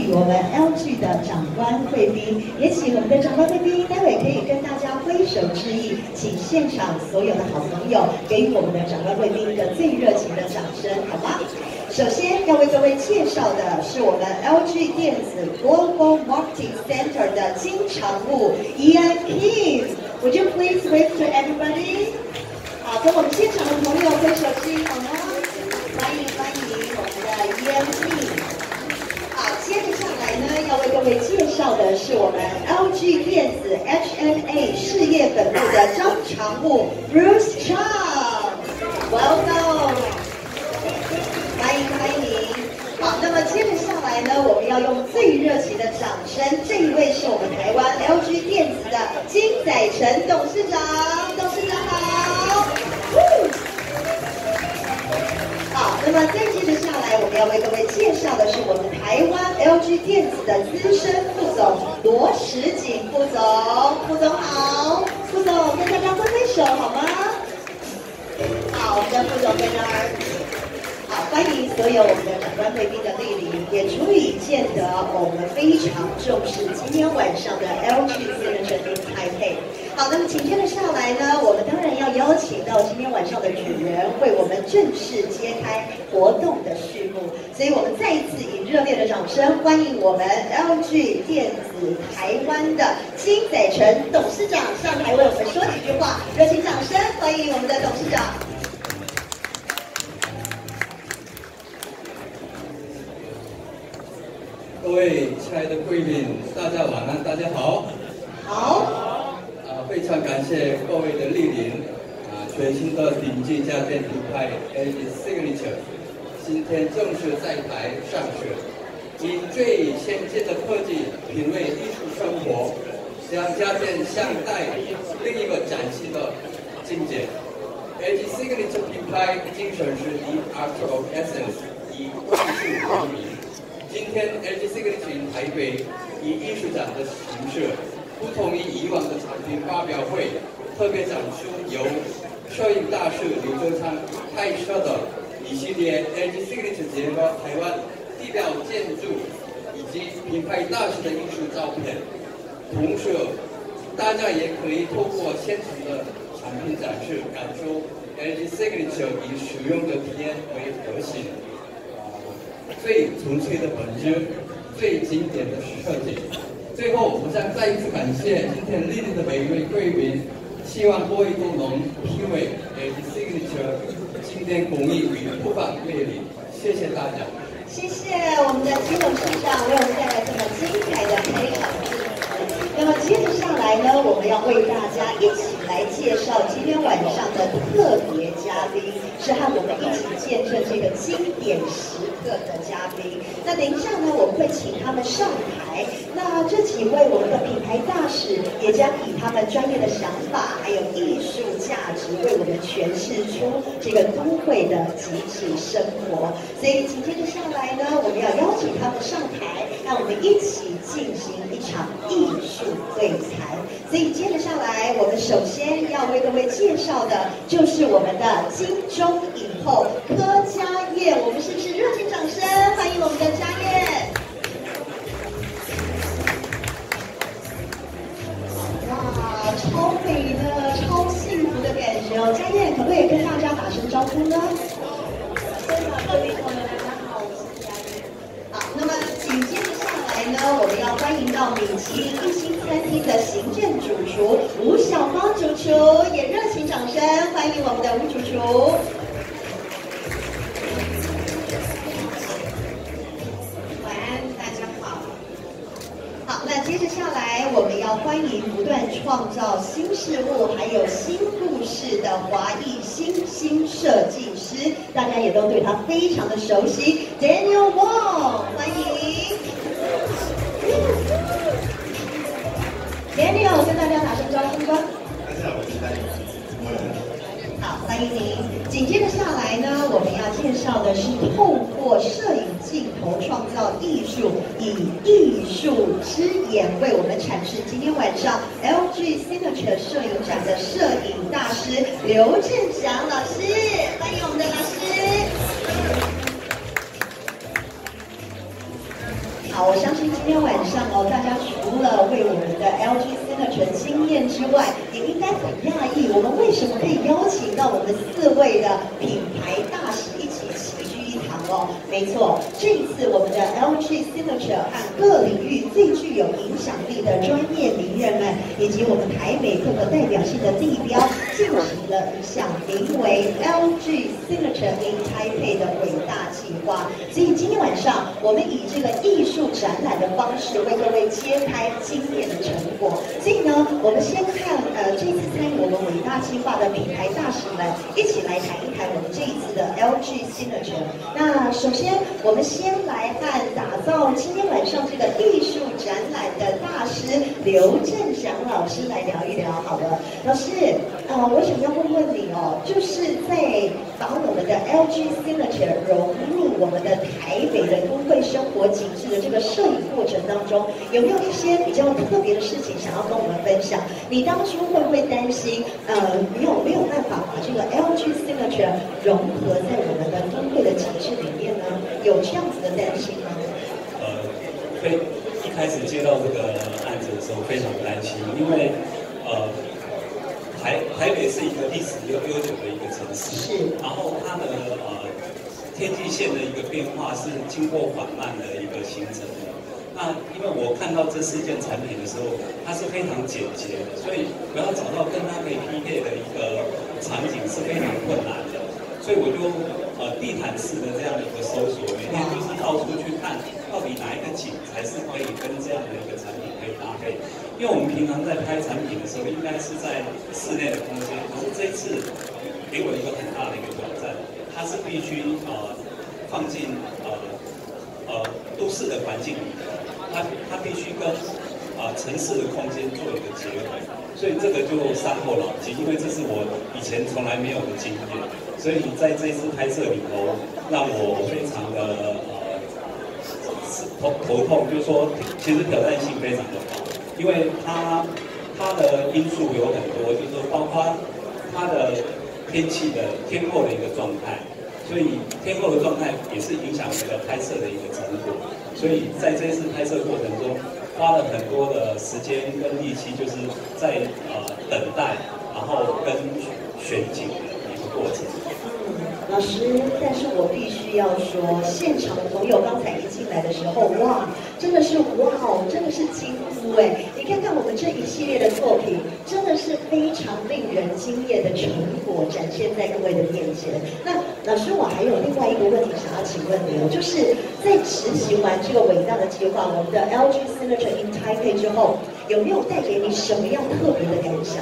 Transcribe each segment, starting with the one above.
请我们 LG 的长官贵宾，也请我们的长官贵宾待会可以跟大家挥手致意，请现场所有的好朋友给予我们的长官贵宾一个最热情的掌声，好吗？首先要为各位介绍的是我们 LG 电子 Global Marketing Center 的经常务 Ian Kim。Would you please wave to everybody？ 好，跟我们现场的朋友挥手致意好吗？欢迎我们的 Ian Kim。好，接着下来呢，要为各位介绍的是我们 LG 电子 HNA 事业本部的张常务 Bruce Chang。Welcome。欢迎！好，那么接着下来呢，我们要用最热情的掌声，这一位是我们台湾 LG 电子的金载辰董事长，董事长好。好，那么再接着下来，我们要为各位介绍的是我们台湾 LG 电子的资深副总罗时锦副总，副总好，副总跟大家挥挥手好吗？好，我们的副总在那儿。好，欢迎所有我们的长官贵宾的莅临，也足以见得我们非常重视今天晚上的 LG Signature in Taipei。好，那么紧接着下来呢，我们当然要邀请到今天晚上的主人为我们正式揭开活动的序幕，所以我们再一次以热烈的掌声欢迎我们 LG 电子台湾的金载辰董事长上台为我们说几句话，热情掌声欢迎我们的董事长。 各位亲爱的贵宾，大家晚安，大家好。 好。 非常感谢各位的莅临。全新的顶级家电品牌 LG Signature 今天正式在台上市，以最先进的科技品味艺术生活，将家电相带另一个崭新的境界。LG Signature 品牌精神是以 Art of Essence， 以艺术为名。今天 LG Signature 台北以艺术展的形式，不同于以往的产品发表会，特别展出由摄影大师刘周昌拍摄的一系列 LG Signature 结合台湾地表建筑以及品牌大师的艺术照片。同时，大家也可以透过现场的产品展示，感受 LG Signature 以使用的体验为核心。最纯粹的本质，最经典的设计。最后，我想再一次感谢今天莅临的每一位贵宾，希望各位都能品味 LG Signature经典工艺与不凡魅力。谢谢大家。 谢谢我们的金董事长为我们带来这么精彩的开场致辞。那么接着下来呢，我们要为大家一起来介绍今天晚上的特别嘉宾，是和我们一起见证这个经典时刻的嘉宾。那等一下呢，我们会请他们上台。那这几位我们的品牌大使也将以他们专业的想法，还有艺术价值，为我们诠释出这个都会的集体生活。所以紧接着下来呢，我们要邀请他们上台，让我们一起进行一场艺术对谈。所以接着下来，我们首先要为各位介绍的就是我们的金钟影后柯佳燕，我们是不是热情掌声欢迎我们的佳燕？哇，超美的，超幸福的感觉哦！佳燕可不可以跟大家打声招呼呢？各位朋友，大家好，我是佳燕。好，那么紧接着下来呢，我们要欢迎到米其林一星餐厅的行政主厨吴小芳主厨，也热情掌声欢迎我们的吴主厨。晚安，大家好。好，那接着下来，我们要欢迎不断创造新事物还有新故事的华裔新兴设计师，大家也都对他非常的熟悉 ，Daniel Wong， 欢迎。Daniel 跟大家打声招呼吧。 大家好，我是 Daniel。 好，欢迎您。紧接着下来呢，我们要介绍的是透过摄影镜头创造艺术，以艺术之眼为我们阐释今天晚上 LG Signature 摄影展的摄影大师刘振祥老师，欢迎我们的老师。好， 好，我相信今天晚上哦，大家除了为我们的 LG Signature 惊艳之外，也应该很讶异，我们为什么可以邀请到我们4位的品牌大使一起齐聚一堂哦？没错，这一次我们的 LG Signature 和各领域最具有影响力的专业名人们，以及我们台美各个代表性的地标，进行了一项名为 LG Signature in Taipei 的伟大计划。所以今天晚上，我们以这个艺术展览的方式为各位揭开今年的成果。所以呢，我们先看这次参与我们伟大计划的品牌大使们一起来谈一谈我们这一次的 LG Signature。那首先，我们先来和打造今天晚上这个艺术展览的大师刘振祥老师来聊一聊。好了，老师，我想要问问你哦，就是在把我们的 LG Signature 融入我们的台北的都会生活景致的这个摄影过程当中，有没有一些比较特别的事情想要跟我们分享？你当初会不会担心，没有办法把这个 LG Signature 融合在我们的都会的景致里面呢？有这样子的担心吗？ 一开始接到这个案子的时候非常担心，因为台北是一个历史悠久的一个城市， 是， 然后它的天际线的一个变化是经过缓慢的一个形成的。那因为我看到这4件产品的时候，它是非常简洁的，所以我要找到跟它可以匹配的一个场景是非常困难的。所以我就地毯式的这样的一个搜索，每天就是到处去看，到底哪一个景才是可以跟这样的一个产品可以搭配。因为我们平常在拍产品的时候，应该是在室内的空间，可是这一次给我一个很大的一个挑战，它是必须放进都市的环境里，它必须跟城市的空间做一个结合，所以这个就伤透脑筋，因为这是我以前从来没有的经验，所以在这次拍摄里头，让我非常的头痛，就是说其实挑战性非常的高，因为它的因素有很多，就是说包括它的天候的一个状态。所以天候的状态也是影响这个拍摄的一个成果，所以在这次拍摄过程中，花了很多的时间跟力气，就是在等待，然后跟选景的一个过程。 老师，但是我必须要说，现场的朋友刚才一进来的时候，哇，真的是哇哦，真的是惊呼哎！你看看我们这一系列的作品，真的是非常令人惊艳的成果展现在各位的面前。那老师，我还有另外一个问题想要请问你哦，就是在执行完这个伟大的计划，我们的 LG Signature in Taipei 之后，有没有带给你什么样特别的感想？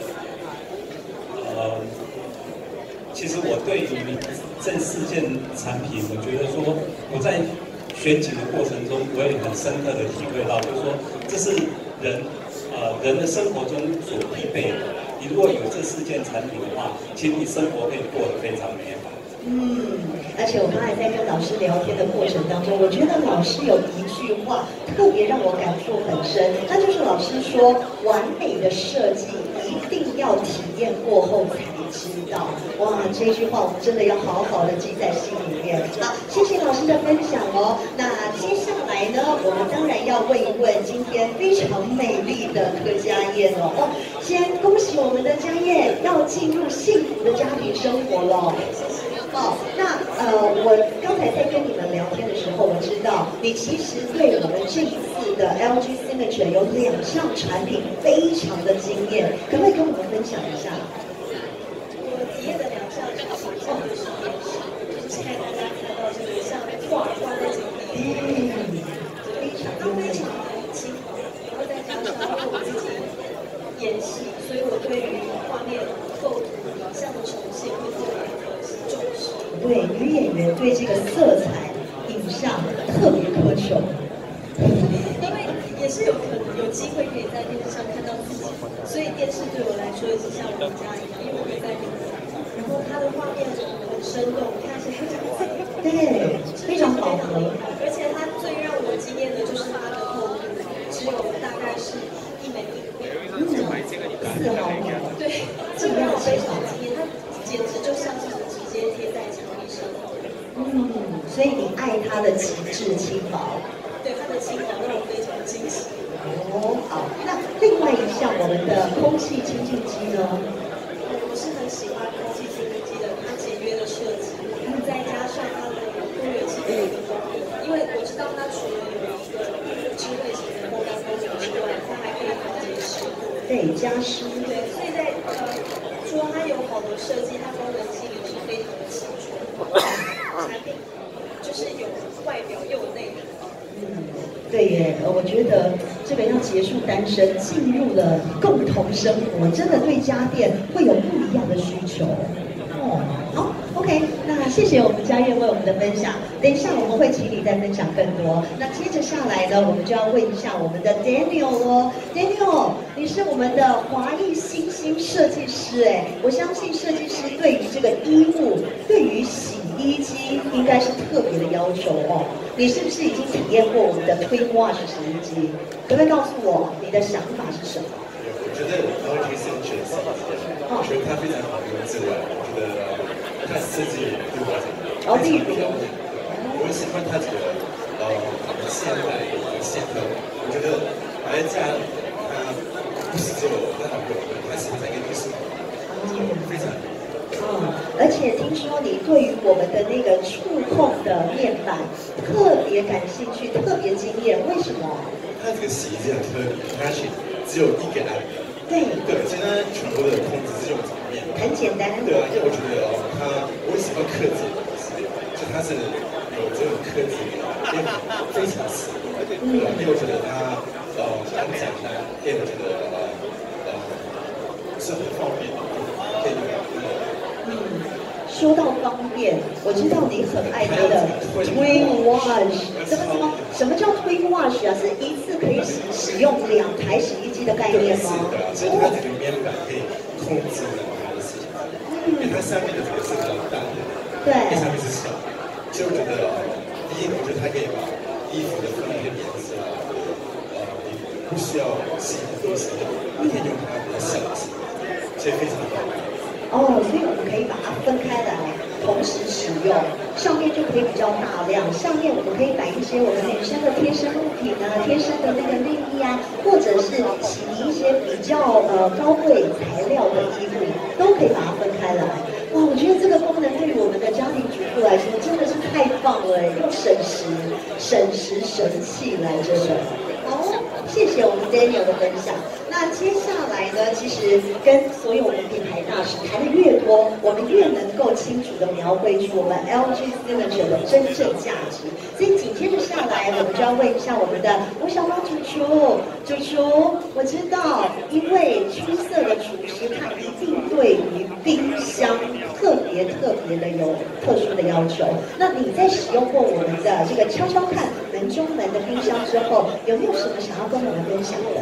其实我对于这4件产品，我觉得说我在选景的过程中，我也很深刻的体会到，就是说这是人的生活中所必备的。你如果有这4件产品的话，其实你生活可以过得非常美好。 而且我刚才在跟老师聊天的过程当中，我觉得老师有一句话特别让我感触很深，那就是老师说，完美的设计一定要体验过后才知道。哇，这句话我们真的要好好的记在心里面。好，谢谢老师的分享哦。那接下来呢，我们当然要问一问今天非常美丽的柯佳燕哦。先恭喜我们的佳燕要进入幸福的家庭生活了。那我刚才在跟你们聊天的时候，我知道你其实对我们这一次的 LG Signature 有2项产品非常的惊艳，可不可以跟我们分享一下？ 我体验的2项产品，就是电视，就是现在大家看到这个像挂在这里，非常的轻薄，然后再加上我自己演戏，所以我对于画面构图、影像的呈现会特别的重视。 对，女演员对这个色彩、影像特别苛求。 因为也是有可能有机会可以在电视上看到自己，所以电视对我来说也是像我们家一样，因为我会在那个，然后它的画面很生动，看起来非常对，非常饱和。 而且它最让我惊艳的就是它的厚度，只有大概是1枚1 4毫米。 对，这个让我非常惊艳，它简直就像是直接贴在墙壁上。 所以你爱它的极致轻薄。 对，它的轻谢谢。 哦，好，那另外一项我们的空气清净机呢？ 我是很喜欢空气清净机的，它简约的设计，再加上它的多元性的一个功能。因为我知道它除了有一个智慧型的后端功能之外，它还可以调节湿度。 对，加湿。 对，所以在除了它有好的设计，它功能性也是非常的齐全。产品就是有外表又有内涵。 对耶，我觉得这个要结束单身，进入了共同生活，真的对家电会有不一样的需求。哦，好 ，OK， 那谢谢我们嘉燕为我们的分享。等一下我们会请你再分享更多。那接着下来呢，我们就要问一下我们的 Daniel 咯。Daniel， 你是我们的华裔新兴设计师，哎，我相信设计师对于这个衣物，对于洗衣机应该是特别的要求哦。你是不是已经体验过我们的 Twin Wash 洗衣机？可不可以告诉我你的想法是什么？ 我觉得 LG Essential 我觉得它非常好用之外，我觉得它设计对我非常漂亮。我喜欢它这个线来线头，我觉得买家它不是只有很好用，它是在一个艺术，非常。 而且听说你对于我们的那个触控的面板特别感兴趣，特别惊艳，为什么？ 它这个洗衣机很特别，它是只有一个按钮。 对， 现在全部的控制是用这个面板， 很简单。 对啊，因为我觉得我也喜欢科技的东西，就它是有这种科技，也非常适合。因为我觉得它很简单，因为我觉得是很方便的，可以用。 说到方便，我知道你很爱它的 Twin Wash。什么叫 Twin Wash 啊？是一次可以使用2台洗衣机的概念吗？ 是的，所以它这个面板可以控制它的事情，因为它上面的这个是比较大的， 对， 上面是小的，所以我觉得第一，我觉得它可以把衣服的分别颜色你不需要洗很多时间，你可以用它比较小的时间，所以非常好。 哦，所以我们可以把它分开来，同时使用，上面就可以比较大量。上面我们可以摆一些我们女生的贴身物品啊，贴身的那个内衣啊，或者是洗一些比较高贵材料的衣服，都可以把它分开来。哇，我觉得这个功能对于我们的家庭主妇来说真的是太棒了，又省时省气来着的。好，谢谢我们 Daniel 的分享。那接下来呢，其实跟所有我们品牌大使谈的越多，我们越能够清楚的描绘出我们 LG Signature 的真正价值。所以紧接着下来，我们就要问一下我们的吴小芳主厨，我知道，因为出色的厨师，他一定对于冰箱特别的有特殊的要求。那你在使用过我们的这个敲敲看门中门的冰箱之后，有没有什么想要跟我们分享的？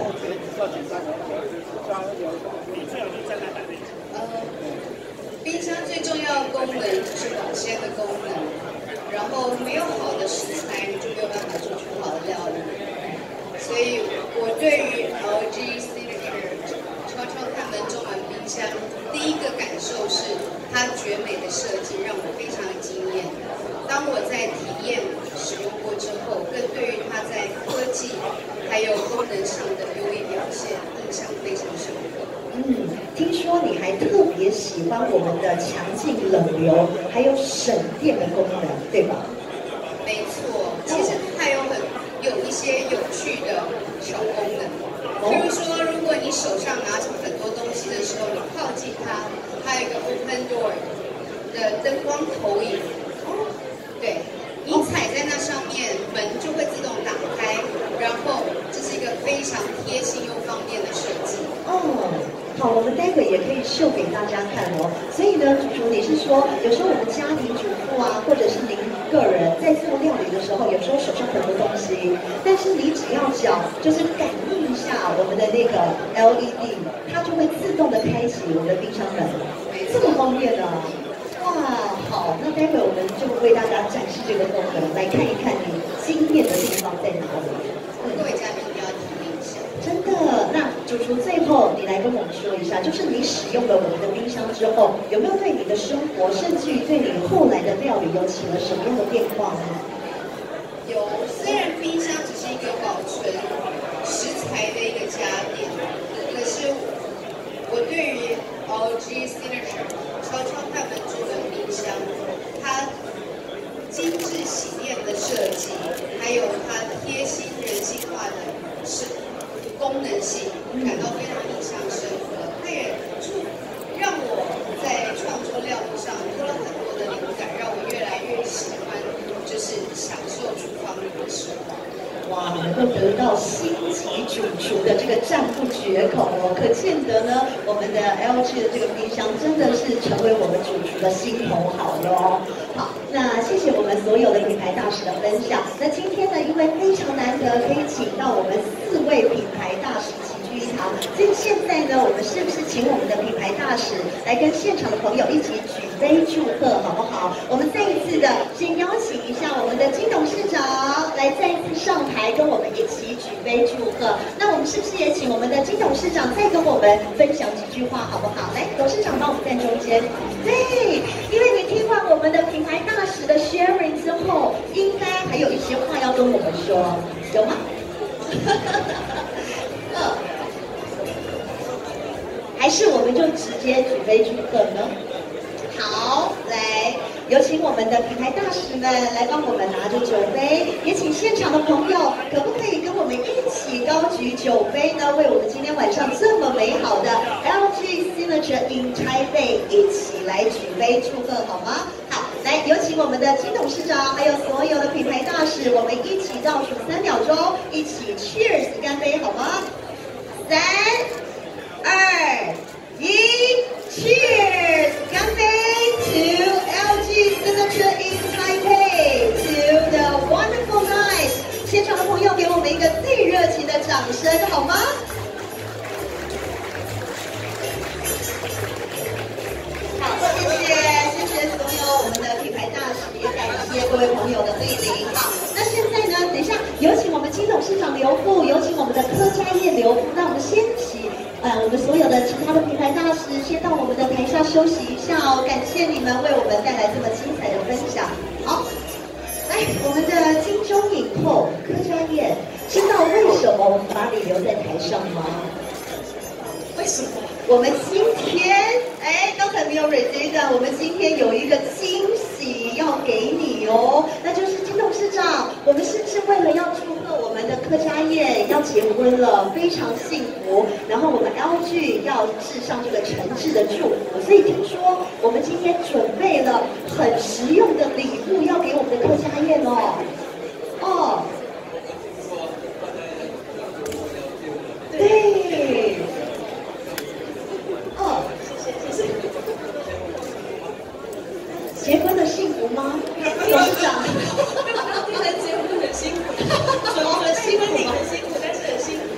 冰箱最重要的功能就是保鲜的功能，然后没有好的食材，你就没有办法做出好的料理。所以我对于 LG Signature 敲敲看门中门冰箱，第一个感受是它绝美的设计让我非常的惊艳。当我在体验使用过之后，更对于它在科技还有功能上的优异表现印象非常深刻。 听说你还特别喜欢我们的强劲冷流，还有省电的功能，对吧？ 没错，其实还有一些有趣的小功能，比如说，如果你手上拿着很多东西的时候，你靠近它，它有一个 open door 的灯光投影，对，你踩在那上面，门就会自动打开，然后这是一个非常贴心又方便的设计。 好，我们待会也可以秀给大家看哦。所以呢，主厨，你是说，有时候我们家庭主妇啊，或者是您个人在做料理的时候，有时候手上很多东西，但是你只要脚就是感应一下我们的那个 LED， 它就会自动的开启我们的冰箱门，这么方便呢？哇，好，那待会我们就为大家展示这个功能，来看一看你惊艳的地方在哪里。 各位嘉宾一定要体验一下。 真的，那主厨最后你来跟我们说一下，就是你使用了我们的冰箱之后，有没有对你的生活，甚至于对你后来的料理有起了什么样的变化呢？ 有，虽然冰箱只是一个保存够得到星级主厨的这个赞不绝口哦，可见得呢，我们的 LG 的这个冰箱真的是成为我们主厨的心头好哟。好，那谢谢我们所有的品牌大使的分享。那今天呢，因为非常难得可以请到我们4位品牌大使齐聚一堂，所以现在呢，我们是不是请我们的品牌大使来跟现场的朋友一起举杯祝贺，好不好？我们再一次的先邀请一下我们的金董事长来再一次上台跟我们一起举杯祝贺。那我们是不是也请我们的金董事长再跟我们分享几句话，好不好？来，董事长帮我们站中间。对，因为你听完我们的品牌大使的 sharing 之后，应该还有一些话要跟我们说，有吗？还是我们就直接举杯祝贺呢？好，来，有请我们的品牌大使们来帮我们拿着酒杯，也请现场的朋友可不可以跟我们一起高举酒杯呢？为我们今天晚上这么美好的 LG Signature in Taipei 一起来举杯祝贺，好吗？好，来，有请我们的金董事长，还有所有的品牌大使，我们一起倒数3秒钟，一起 Cheers 干杯，好吗？3、2、1 ，Cheers！ 干杯 to LG Signature in Taipei to the wonderful night！ 现场的朋友给我们一个最热情的掌声，好吗？好，谢谢所有我们的品牌大使，也感谢各位朋友的莅临。好，那现在呢，等一下有请我们金董事长刘副，有请我们的柯佳燕刘副，那我们先请。我们所有的其他的品牌大使先到我们的台下休息一下哦，感谢你们为我们带来这么精彩的分享。好，来，我们的金钟影后柯佳燕，知道为什么我们把你留在台上吗？为什么？我们今天，刚才没有 receive 的，我们今天有一个惊喜要给你哦，那就是金董事长，我们是不是为了要祝贺我们的柯佳燕要结婚了，非常幸福，然后我们 LG 要致上这个诚挚的祝福，所以听说我们今天准备了很实用的礼物要给我们的柯佳燕哦，对。结婚的幸福吗？董事长， 虽然结婚很辛苦，怎么很辛苦吗？很辛苦，但是很辛苦。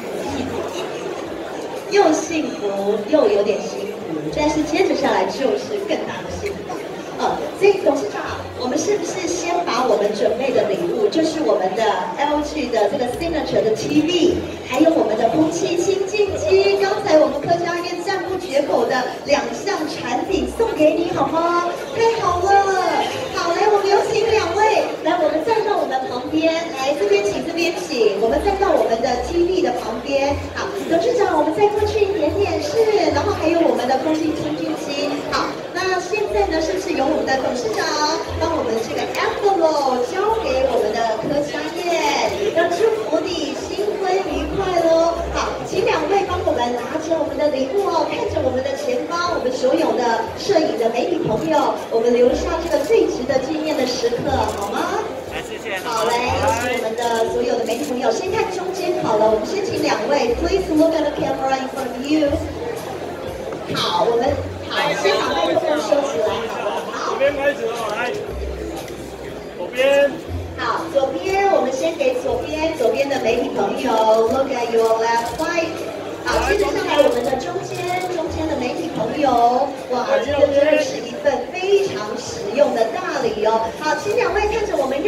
又幸福又有点辛苦，但是接着下来就是更大的幸福。所以董事长，我们是不是先把我们准备的礼物，就是我们的 LG 的这个 Signature 的 TV， 还有我们的空气清净机，刚才我们柯佳燕赞不绝口的2项产品送给你，好吗？太好了！好，来，我们有请2位，来，我们站到我们旁边，来这边请，这边请，我们站到我们的 TV 的旁边。好，董事长，我们再过去一点点，是，然后还有我们的空气清净机。好，那现在呢，是不是由我们的董事长帮我们这个 envelope 交给我们的柯佳燕，要祝福你新婚愉快喽！好，请2位帮我们拿着我们的礼物哦，看着我们的前方，我们所有的摄影的媒体朋友，我们留下这个最值得纪念的时刻，好吗？好，来，有请我们的所有的媒体朋友，先看中间好了，我们先请2位 ，Please look at the camera in front of you。好，我们好，先把麦克风收起来，好不好？ 左边开始哦，来，左边。 好，左边我们先给左边的媒体朋友 ，Look at your left side。好，接着上来我们的中间的媒体朋友，哇，这个真的是一份非常实用的大礼哦。好，请2位看着我们右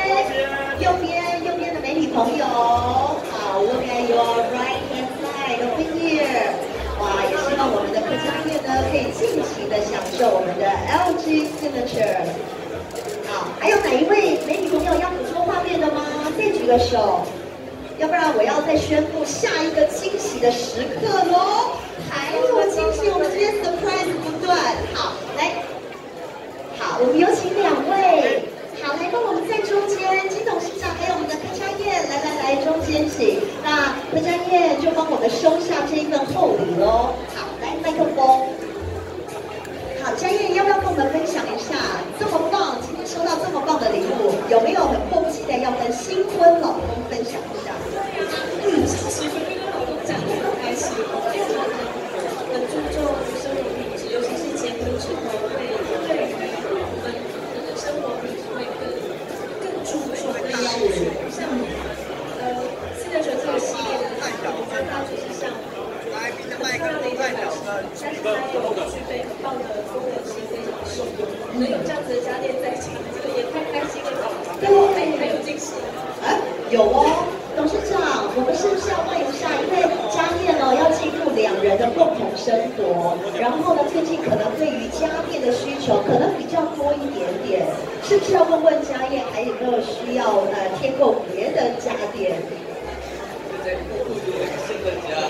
边的媒体朋友，好 ，Look at your right hand side over here。哇，也希望我们的柯佳燕呢可以尽情的享受我们的 LG Signature。好，还有哪一位媒体朋友要捕捉画面的吗？再举个手。要不然我要再宣布下一个惊喜的时刻喽！还有惊喜，我们这边 surprise 不断。好，来，好，我们有请2位，好，来帮我们在中间，金董事长还有我们的柯佳燕，来，中间请。那柯佳燕就帮我们收下这一份厚礼喽。好，来麦克风。好，佳燕要不要跟我们分享一下？这么棒，今天收到这么棒的礼物，有没有很迫不及待要跟新婚老公分享？ 享一下。 超级会跟老公讲得很开心，因为我们很注重生活品质，尤其是结婚之后，会对于我们的生活品质会更注重的要求。像469这个系列的产品，我觉得它就是像很漂亮的一个表示，但是它又具备很棒的功能性，非常受用。能有这样子的家电在家，这个也太开心了吧！还有惊喜啊，有哦。董事长，我们是不是要问一下？因为家宴呢要进入2人的共同生活，然后呢，最近可能对于家电的需求可能比较多一点点，是不是要问问家宴还有没有需要添购别的家电？ 在布置新的家。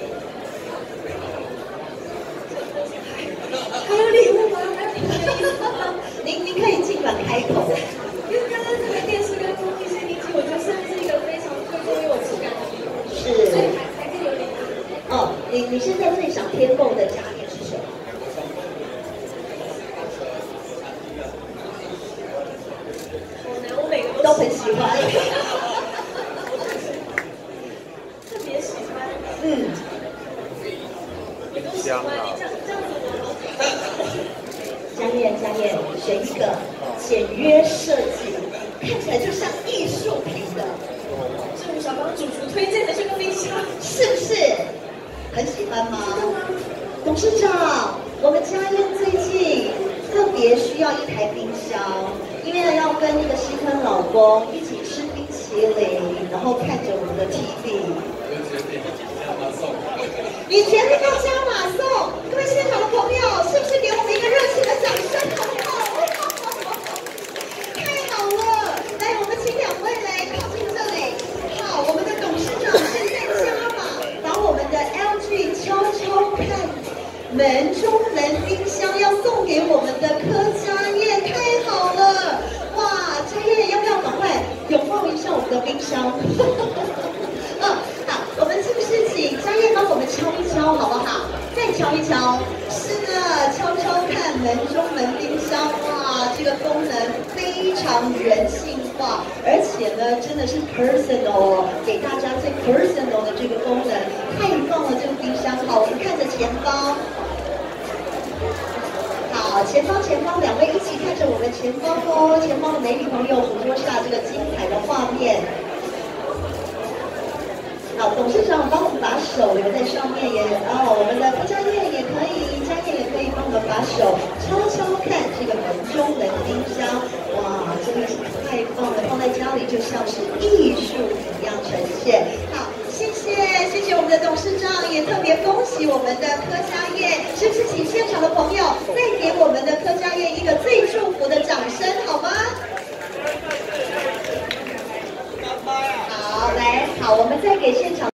还有礼物吗？还有礼物吗？ 您可以尽管开口。 因为刚刚这个电视跟空气清新机，我觉得算是一个非常贵重又有质感的礼物， 是， 所以还可以有礼物。 哦，你现在最想添购的家电是什么？ 好难，我每个都很喜欢。 特别喜欢。你都喜欢，你这样子我好喜欢。 家宴，选一个简约设计，看起来就像艺术品的。 是吴小芳主厨推荐的这个冰箱， 是不是很喜欢吗？董事长，我们家宴最近特别需要一台冰箱，因为呢要跟那个新婚老公一起吃冰淇淋，然后看着我们的 TV。 我决定加码送。 你决定要加码送，各位现场的朋友，是不是给我们一个热情的掌声，好不好？太好了！来，我们请2位来靠近这里。好，我们的董事长现在加码，把我们的 LG 悄悄看门中门冰箱要送给我们的柯家宴，太好了！哇，家宴要不要赶快拥抱一下我们的冰箱？好，我们是不是请家宴帮我们敲一敲，好不好？再敲一敲。是的，悄悄看门中门冰箱，哇，这个功能非常人性化，而且呢，真的是 personal， 给大家最 personal 的这个功能，太棒了！这个冰箱，好，我们看着前方。好，前方，2位一起看着我们前方哦，前方的美女朋友捕捉下这个精彩的画面。好，董事长帮我们把手留在上面也，我们的柯家宴也可以，家宴也可以帮我们把手悄悄看这个门中门冰箱，哇，真的是太棒了，放在家里就像是艺术一样呈现。好，谢谢我们的董事长，也特别恭喜我们的柯家宴，是不是请现场的朋友再给我们的柯家宴一个最祝福的掌声，好吗？好，来，好，我们再给现场。